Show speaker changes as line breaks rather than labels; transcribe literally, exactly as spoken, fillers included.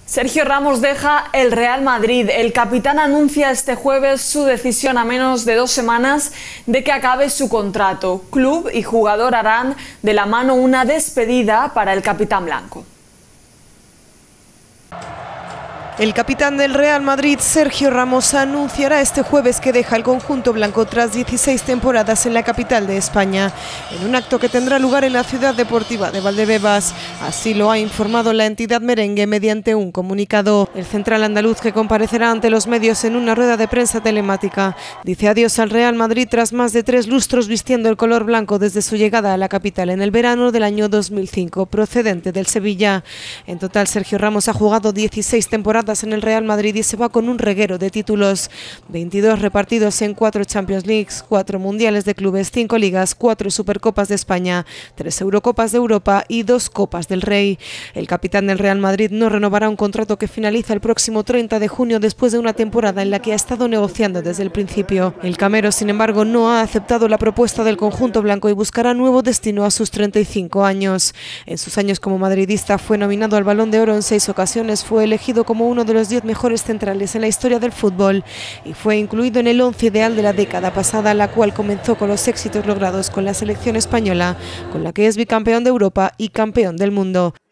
Sergio Ramos deja el Real Madrid. El capitán anuncia este jueves su decisión a menos de dos semanas de que acabe su contrato. Club y jugador harán de la mano una despedida para el capitán blanco.
El capitán del Real Madrid, Sergio Ramos, anunciará este jueves que deja el conjunto blanco tras dieciséis temporadas en la capital de España, en un acto que tendrá lugar en la ciudad deportiva de Valdebebas. Así lo ha informado la entidad merengue mediante un comunicado. El central andaluz, que comparecerá ante los medios en una rueda de prensa telemática, dice adiós al Real Madrid tras más de tres lustros vistiendo el color blanco desde su llegada a la capital en el verano del año dos mil cinco, procedente del Sevilla. En total, Sergio Ramos ha jugado dieciséis temporadas en el Real Madrid y se va con un reguero de títulos, veintidós repartidos en cuatro Champions Leagues, cuatro Mundiales de Clubes, cinco Ligas, cuatro Supercopas de España, tres Eurocopas de Europa y dos Copas del Rey. El capitán del Real Madrid no renovará un contrato que finaliza el próximo treinta de junio después de una temporada en la que ha estado negociando desde el principio. El camero, sin embargo, no ha aceptado la propuesta del conjunto blanco y buscará nuevo destino a sus treinta y cinco años. En sus años como madridista fue nominado al Balón de Oro en seis ocasiones, fue elegido como uno de los diez mejores centrales en la historia del fútbol y fue incluido en el once ideal de la década pasada, la cual comenzó con los éxitos logrados con la selección española, con la que es bicampeón de Europa y campeón del mundo.